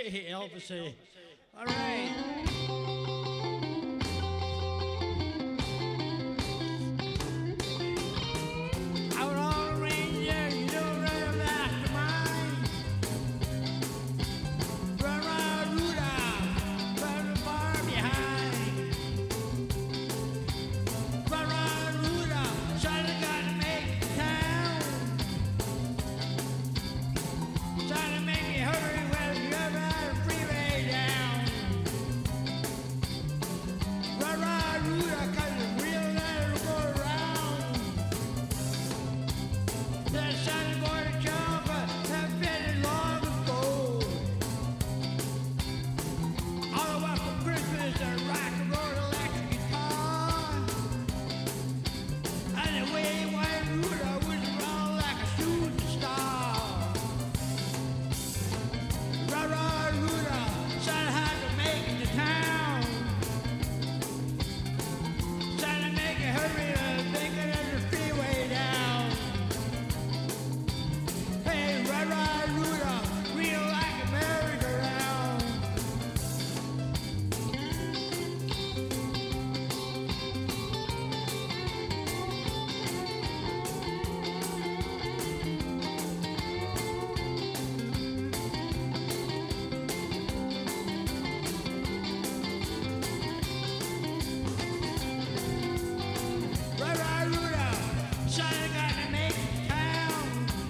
Hey, Elvis. Hey. All right. Out on the range, yeah, you don't run back to mine. Run around Rudolph, from the far behind. Run around Rudolph, trying to gotta make the town. Trying to make me hurry when you ever had a freeway down. Run around Rudolph, 'cause the wheel let it go around. That Sunday morning job have been long ago. All I want for Christmas is a rock and roll electric guitar. And the way White Rudolph was around like a shooting star. Run, Rudolph, son had to make it to town. Trying to make it hurry, thinking of the freeway down. Hey, run, Rudolph, wheel like a merry-go-round. Run, Rudolph, son got to make it to town.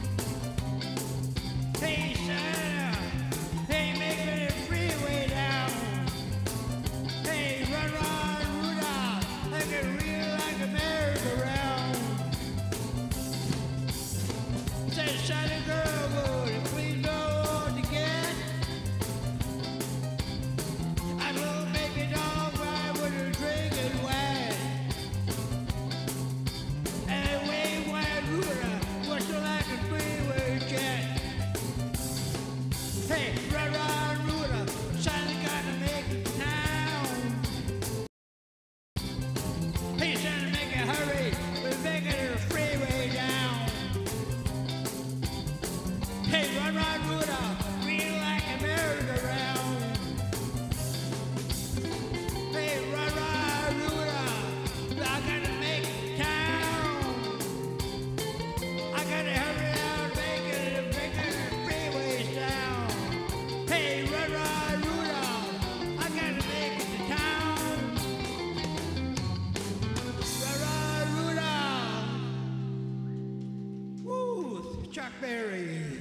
Hey, son, hey, making the freeway down. Hey, run, Rudolph, I can reel like a merry-go-round. Say, son, girl, would you please go on to get? I will make it all right with a drink and wet. And way White Rudolph, whistle like a freeway jet. Hey, run, Rudolph, son, got to make it to town. Hey, son, make it hurry, we're making the freeway down. Hey, run, Rudolph, reel like a merry-go-round. Hey, run, Rudolph, I gotta make it to town. I gotta hurry out, making the freeways down. Hey, run, Rudolph, I gotta make it to town. Run, Rudolph. Woo, Chuck Berry.